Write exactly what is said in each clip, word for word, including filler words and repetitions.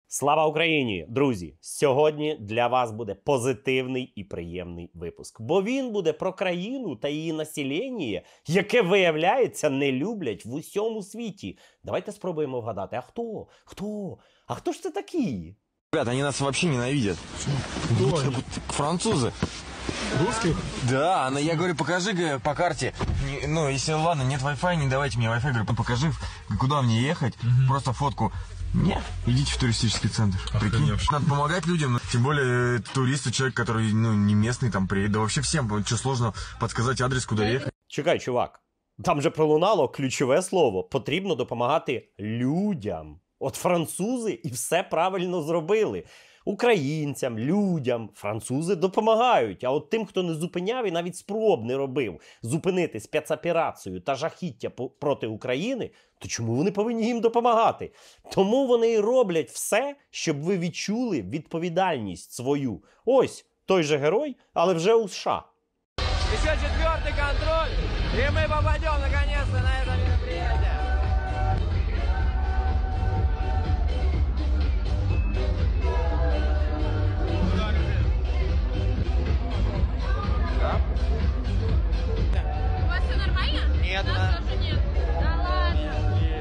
Слава Україні, друзі! Сьогодні для вас буде позитивний і приємний випуск. Бо він буде про країну та її населення, яке, виявляється, не люблять в усьому світі. Давайте спробуємо вгадати, а хто? Хто? А хто ж це такі? Ребят, они нас вообще ненавидят. Французы. Русских? Да, но я говорю, покажи по карте. Не, ну, если ладно, нет Wi-Fi, не давайте мне Wi-Fi. Говорю, покажи, куда мне ехать, угу. Просто фотку. Нет, идите в туристический центр. Прикинь, надо помогать людям. Тем более туристу, человек, который ну, не местный, там приедет. Да вообще всем, что сложно подсказать адрес, куда ехать. Чекай, чувак. Там же пролунало ключове слово. Потрібно допомагати людям. От французи і все правильно зробили. Українцям, людям, французи допомагають. А от тим, хто не зупиняв і навіть спроб не робив зупинити спецоперацію та жахіття проти України, то чому вони повинні їм допомагати? Тому вони і роблять все, щоб ви відчули відповідальність свою. Ось той же герой, але вже у США. Ще четвертий контроль, і ми попадемо наконец-то на це мероприятие. Нет, да. Тоже нет. Да ладно.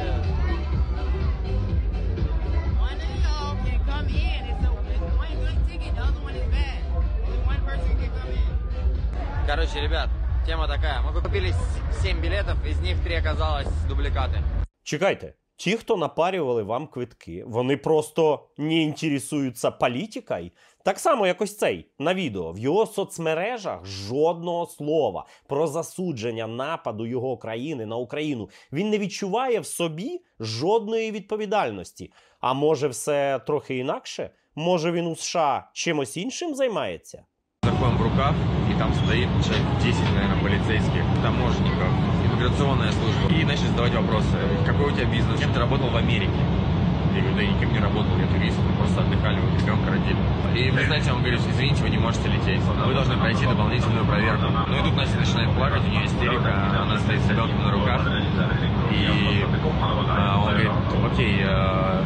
One can come in. It's one good ticket, the other one is bad. Only one person can come in. Короче, ребят, тема такая. Мы купили семь билетов, из них три оказалось дубликаты. Чекайте. Ті, хто напарювали вам квитки, вони просто не інтересуються політикою? Так само, як ось цей, на відео. В його соцмережах жодного слова про засудження нападу його країни на Україну. Він не відчуває в собі жодної відповідальності. А може все трохи інакше? Може він у США чимось іншим займається? Заходим в рукав, и там стоит человек десять, наверное, полицейских, таможенников, иммиграционная служба. И начали задавать вопросы. Какой у тебя бизнес? Чем ты работал в Америке? Я говорю, да я никем не работал, я турист, мы просто отдыхали, вот ребенка родили. И вы знаете, он говорит, извините, вы не можете лететь, вы должны пройти дополнительную проверку. Ну и тут Настя начинает плакать, у нее истерика, она стоит с ребенком на руках. И а, он говорит, окей, а,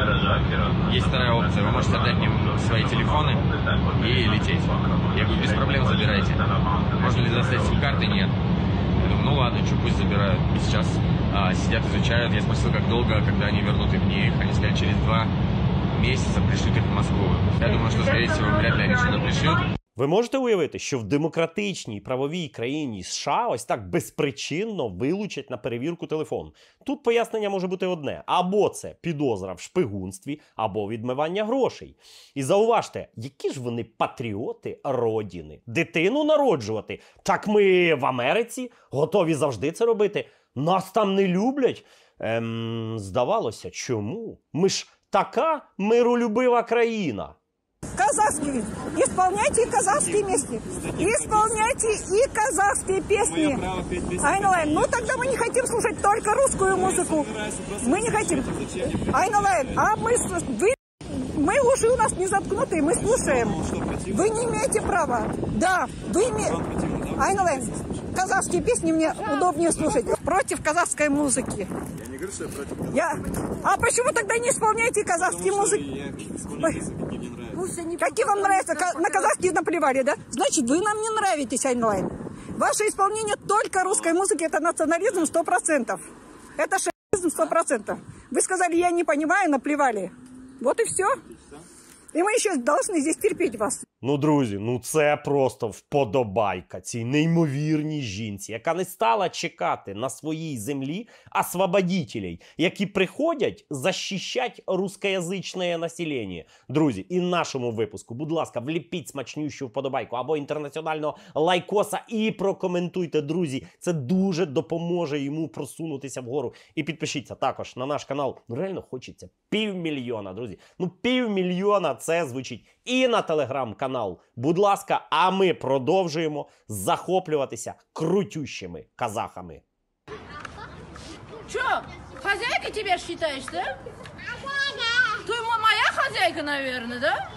есть вторая опция, вы можете отдать мне свои телефоны и лететь. Я говорю, без проблем забирайте. Можно ли достать сим-карты? Нет. Я думаю, ну ладно, что, пусть забирают. И сейчас а, сидят, изучают. Я спросил, как долго, когда они вернут их мне. Они сказали, через два месяца пришлют их в Москву. Я думаю, что, скорее всего, вряд ли они сюда пришлют. Ви можете уявити, що в демократичній правовій країні США ось так безпричинно вилучать на перевірку телефон? Тут пояснення може бути одне. Або це підозра в шпигунстві, або відмивання грошей. І зауважте, які ж вони патріоти родини. Дитину народжувати? Так ми в Америці готові завжди це робити. Нас там не люблять. Ем, здавалося, чому? Ми ж така миролюбива країна. Казахские. Исполняйте казахские песни. Исполняйте и казахские песни. Айналайм. Ну тогда мы не хотим слушать только русскую музыку. Мы не хотим. Айналайм. А мы, вы, мы уши у нас не заткнутые, мы слушаем. Вы не имеете права. Да, вы имеете. Айналайм. Казахские песни мне удобнее слушать. Против казахской музыки. Я не говорю, что я против казахской я... музыки. А почему тогда не исполняете казахские музыки? Какие вам нравятся? На казахские наплевали, да? Значит, вы нам не нравитесь, Айналайм. Ваше исполнение только русской музыки – это национализм сто процентов. Это шовинизм сто процентов. Вы сказали, я не понимаю, наплевали. Вот и все. І ми ще повинні здесь терпіти вас. Ну, друзі, ну це просто вподобайка цій неймовірній жінці, яка не стала чекати на своїй землі освободителей, які приходять захищати рускоязичне населення. Друзі, і в нашому випуску, будь ласка, вліпіть смачнющу вподобайку або інтернаціонального лайкоса і прокоментуйте, друзі. Це дуже допоможе йому просунутися вгору. І підпишіться також на наш канал. Ну, реально хочеться півмільйона, друзі. Ну, півмільйона це звучить і на телеграм-канал. Будь ласка, а ми продовжуємо захоплюватися крутющими казахами. Чё, хозяйка тебя считаешь, да? Ты моя хозяйка, наверное, да?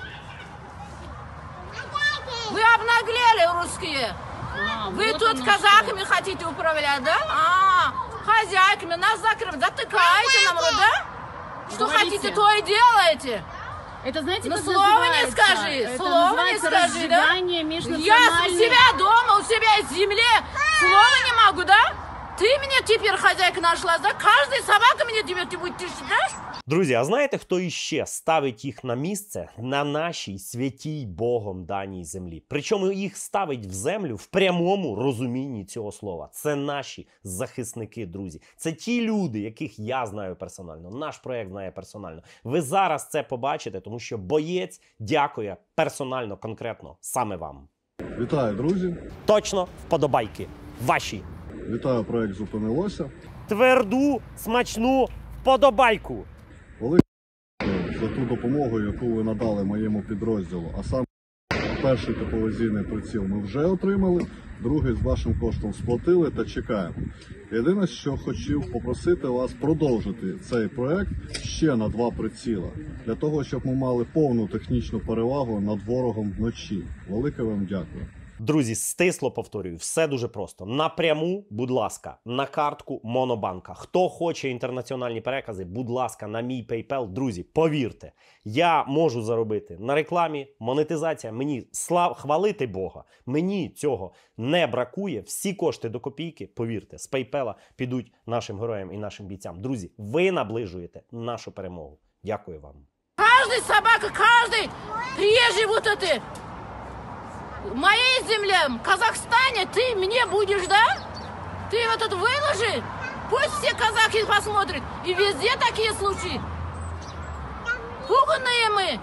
Вы обнаглели, русские. Вы тут казахами хотите управлять, да? А, хозяйками нас закрыв, затыкаете нам рот, да? Что хотите, то и делаете. Это, знаете, Ну, как слова не называется? скажи, Это слова не называется скажи, да? разжигание Я у межнациональных- себя дома, у себя в земле слова не могу, да? Ты меня теперь хозяйка нашла, да? Каждая собака меня тебе ты будешь считать? Друзі, а знаєте, хто іще ставить їх на місце на нашій святій Богом даній землі? Причому їх ставить в землю в прямому розумінні цього слова. Це наші захисники, друзі. Це ті люди, яких я знаю персонально, наш проект знає персонально. Ви зараз це побачите, тому що боєць дякує персонально, конкретно саме вам. Вітаю, друзі. Точно вподобайки ваші. Вітаю, проект «Зупинилося». Тверду, смачну вподобайку. Велике за ту допомогу, яку ви надали моєму підрозділу. А саме перший тепловізійний приціл ми вже отримали, другий з вашим коштом сплатили та чекаємо. Єдине, що хотів попросити вас продовжити цей проект ще на два приціла, для того, щоб ми мали повну технічну перевагу над ворогом вночі. Велике вам дякую. Друзі, стисло повторюю, все дуже просто. Напряму, будь ласка, на картку Монобанка. Хто хоче інтернаціональні перекази, будь ласка, на мій PayPal. Друзі, повірте, я можу заробити на рекламі, монетизація. Мені слав... хвалити Бога. Мені цього не бракує. Всі кошти до копійки, повірте, з PayPal підуть нашим героям і нашим бійцям. Друзі, ви наближуєте нашу перемогу. Дякую вам. Каждая собака, каждый приезжий вот это. В моей земле, в Казахстане, ты мне будешь, да? Ты вот это выложи. Пусть все казахи посмотрят. И везде такие случаи. Пуганные мы.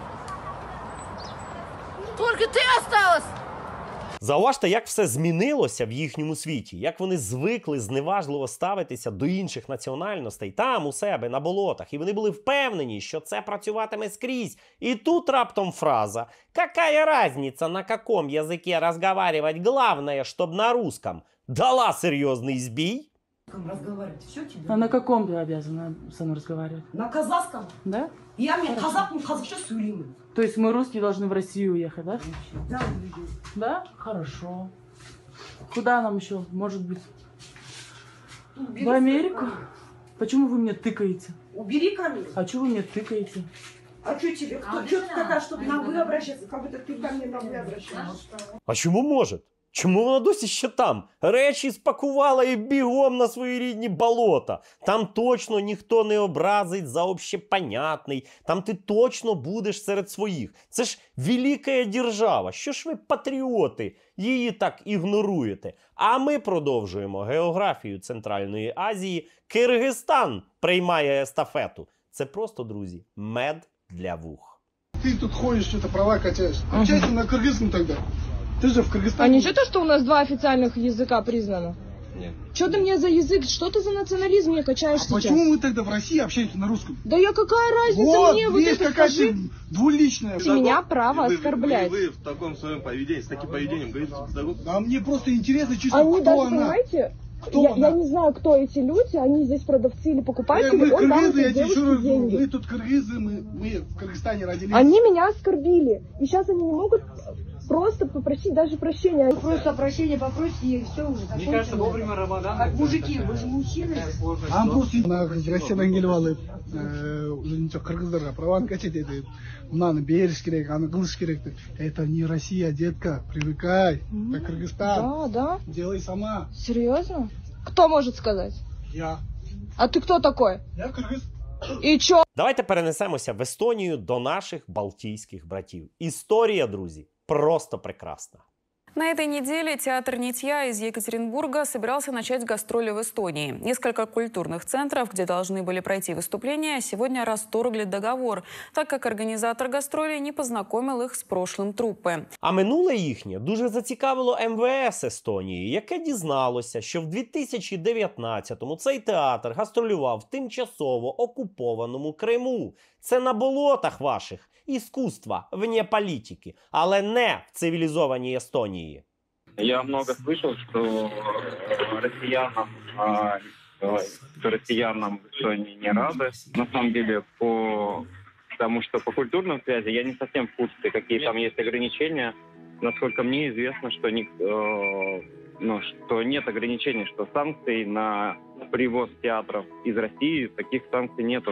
Только ты осталась. Зауважте, як все змінилося в їхньому світі, як вони звикли зневажливо ставитися до інших національностей там, у себе, на болотах. І вони були впевнені, що це працюватиме скрізь. І тут раптом фраза «Какая разница, на каком языке разговаривать, главное, чтоб на русском» дала серйозний збій. Разговаривать все тебе? А на каком ты обязана со мной разговаривать? На казахском. Да? Я мне казах, ну казахша сөйлеймін. То есть мы русские должны в Россию уехать, да? Да, Да? Хорошо. Куда нам еще, может быть? убери В Америку? камеру. Почему вы мне тыкаете? Убери камеру. А что вы мне тыкаете? А что тебе? Кто? Что ты такая, чтобы на вы обращаться? Как будто ты ко мне на вы обращаешься. А чому може? Чому вона досі ще там? Речі спакувала і бігом на свої рідні болота. Там точно ніхто не образить за общепонятний. Там ти точно будеш серед своїх. Це ж велика держава. Що ж ви, патріоти, її так ігноруєте? А ми продовжуємо географію Центральної Азії. Киргизстан приймає естафету. Це просто, друзі, мед для вух. Ты тут ходишь, что-то права качаешь. Общайся на кыргызском тогда. Ты же в А Кыргызстане. ничего то, что у нас два официальных языка признано? Нет. Что ты мне за язык? Что ты за национализм мне качаешь А сейчас? почему мы тогда в России общаемся на русском? Да я какая разница Вот, мне вот видишь, это какая скажи? ты двуличная. Ты меня право оскорблять. Вы, в таком своем поведении, с таким поведением говорите, что... А мне просто интересно, чисто Они кто даже, она. понимаете, Кто я, она? я не знаю, кто эти люди, они здесь продавцы или Э, покупатели, мы он дал кыргызы, этой я тебе еще девушке раз говорю, деньги. мы тут кыргызы, мы, мы в Кыргызстане родились. Они меня оскорбили, и сейчас они не могут просто попросить даже прощения. Просто прощения попросите, и все уже. Мне кажется, вовремя Рамадан. Мужики, вы же мужчины. А просто мына Россиядан келип алып, уже ничего кыргыздарға праваны качать етіп, мынаны беріш керек, аны кылыш керек деп. Это не Россия, детка, привыкай. Это Кыргызстан. Да, да. Делай сама. Серьезно? Кто может сказать? Я. А ты кто такой? Я кыргыз. И чё? Давайте перенесемося в Естонію до наших балтійських братів. Історія, друзі, просто прекрасна. На этой неделе театр «Нитья» из Екатеринбурга собирался начать гастроли в Эстонии. Несколько культурных центров, где должны были пройти выступления, сегодня расторгли договор, так как организатор гастролей не познакомил их с прошлым труппы. А минуле їхнє дуже зацікавило ем ве ес Естонії, яке дізналося, що в дві тисячі дев'ятнадцятому цей театр гастролював в тимчасово окупованому Криму. Це на болотах ваших. Искусство вне политики, але не в цивилизованной Эстонии. Я много слышал, что россиянам, что россиянам в Эстонии не рады. На самом деле, по потому что по культурным связям я не совсем в курсе, какие там есть ограничения. Насколько мне известно, что, не, э, ну, что нет ограничений, что санкций на привоз театров из России, таких санкций нету.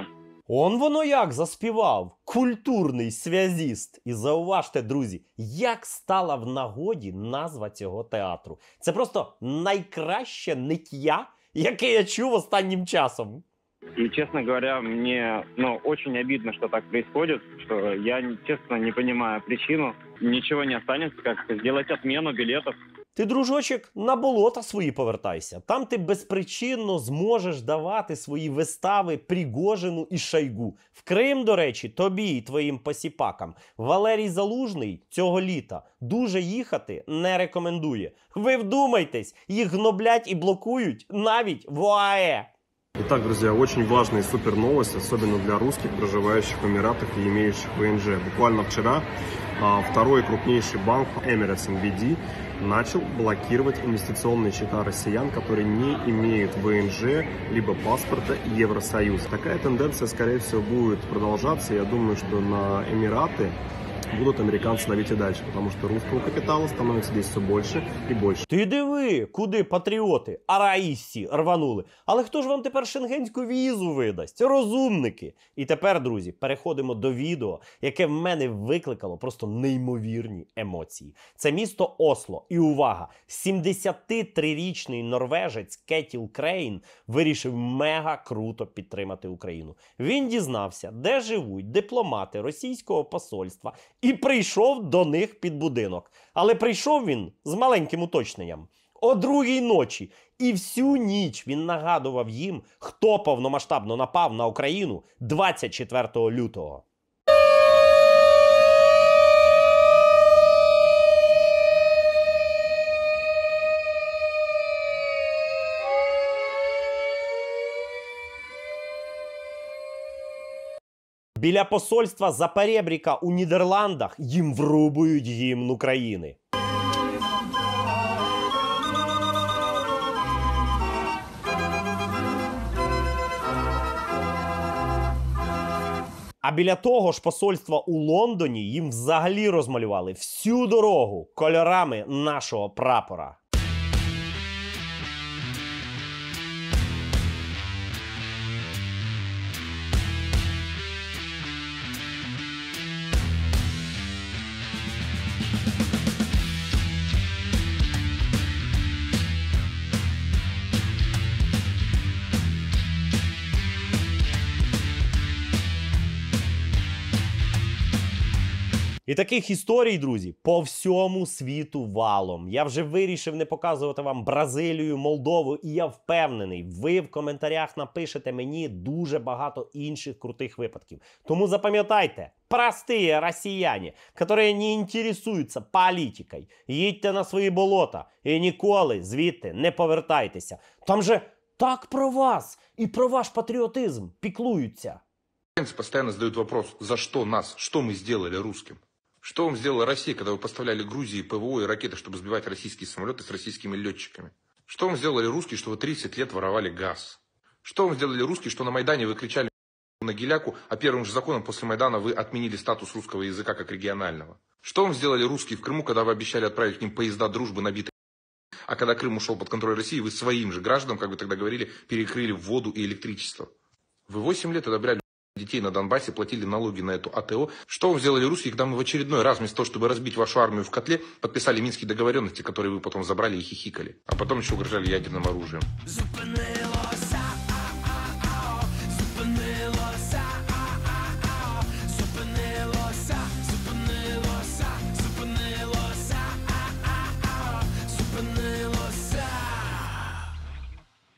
Он воно як заспівав. Культурний связіст. І зауважте, друзі, як стала в нагоді назва цього театру. Це просто найкраще ниття, яке я чув останнім часом. И, честно говоря, мне ну, очень обидно, что так происходит, что я, честно, не понимаю причину. Ничего не останется, как сделать отмену билетов. Ти, дружочок, на болота свої повертайся. Там ти безпричинно зможеш давати свої вистави Пригожину і Шойгу. В Крим, до речі, тобі і твоїм посіпакам Валерій Залужний цього літа дуже їхати не рекомендує. Ви вдумайтесь, їх гноблять і блокують навіть в ОАЕ. Итак, друзья, очень важная и супер новость, особенно для русских, проживающих в Эмиратах и имеющих ВНЖ. Буквально вчера а, второй крупнейший банк Emirates эн би ди начал блокировать инвестиционные счета россиян, которые не имеют ВНЖ либо паспорта Евросоюза. Такая тенденция, скорее всего, будет продолжаться. Я думаю, что на Эмираты будут американцы давить и дальше, потому что русского капитала становится здесь все больше и больше. Ти диви, куди патріоти, араїсті рванули. Але хто ж вам тепер шенгенську візу видасть? Розумники. І тепер, друзі, переходимо до відео, яке в мене викликало просто неймовірні емоції. Це місто Осло. І увага, сімдесятитрирічний норвежець Кетіл Крейн вирішив мега круто підтримати Україну. Він дізнався, де живуть дипломати російського посольства, і прийшов до них під будинок. Але прийшов він з маленьким уточненням. О другій ночі. І всю ніч він нагадував їм, хто повномасштабно напав на Україну двадцять четвертого лютого. Біля посольства Запорєбріка у Нідерландах їм врубують гімн України. А біля того ж посольства у Лондоні їм взагалі розмалювали всю дорогу кольорами нашого прапора. І таких історій, друзі, по всьому світу валом. Я вже вирішив не показувати вам Бразилію, Молдову, і я впевнений, ви в коментарях напишете мені дуже багато інших крутих випадків. Тому запам'ятайте, простые росіяни, які не інтересуються політикою, їдьте на свої болота і ніколи звідти не повертайтеся. Там же так про вас і про ваш патріотизм піклуються. Постоянно задают вопрос, за что нас, что мы сделали русским? Что вам сделала Россия, когда вы поставляли Грузии ПВО и ракеты, чтобы сбивать российские самолеты с российскими летчиками? Что вам сделали русские, что вы тридцать лет воровали газ? Что вам сделали русские, что на Майдане вы кричали на Геляку, а первым же законом после Майдана вы отменили статус русского языка как регионального? Что вам сделали русские в Крыму, когда вы обещали отправить к ним поезда дружбы, набитые, а когда Крым ушел под контроль России, вы своим же гражданам, как вы тогда говорили, перекрыли воду и электричество? Вы восемь лет одобряли детей на Донбассе, платили налоги на эту АТО. Что вам сделали русские, когда мы в очередной раз, вместо того, чтобы разбить вашу армию в котле, подписали минские договоренности, которые вы потом забрали и хихикали, а потом еще угрожали ядерным оружием?